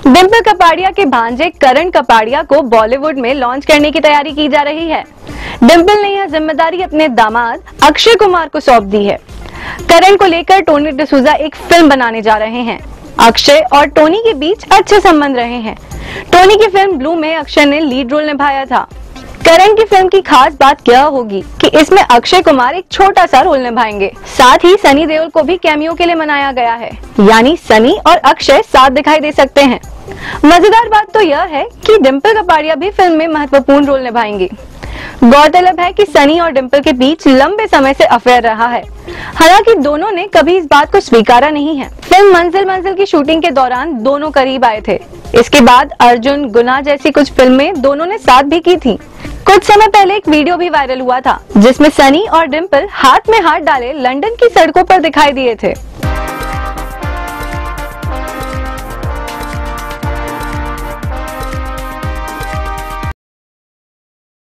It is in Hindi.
डिंपल कपाड़िया के भांजे करण कपाड़िया को बॉलीवुड में लॉन्च करने की तैयारी की जा रही है। डिंपल ने यह जिम्मेदारी अपने दामाद अक्षय कुमार को सौंप दी है। करण को लेकर टोनी डिसूजा एक फिल्म बनाने जा रहे हैं। अक्षय और टोनी के बीच अच्छे संबंध रहे हैं। टोनी की फिल्म ब्लू में अक्षय ने लीड रोल निभाया था। करण की फिल्म की खास बात यह होगी कि इसमें अक्षय कुमार एक छोटा सा रोल निभाएंगे। साथ ही सनी देओल को भी कैमियो के लिए मनाया गया है, यानी सनी और अक्षय साथ दिखाई दे सकते हैं। मजेदार बात तो यह है कि डिंपल कपाड़िया भी फिल्म में महत्वपूर्ण रोल निभाएंगी। गौरतलब है कि सनी और डिंपल के बीच लंबे समय से अफेयर रहा है। हालांकि दोनों ने कभी इस बात को स्वीकारा नहीं है। फिल्म मंजिल मंजिल की शूटिंग के दौरान दोनों करीब आए थे। इसके बाद अर्जुन, गुना जैसी कुछ फिल्में दोनों ने साथ भी की थी। कुछ समय पहले एक वीडियो भी वायरल हुआ था जिसमें सनी और डिंपल हाथ में हाथ डाले लंदन की सड़कों पर दिखाई दिए थे।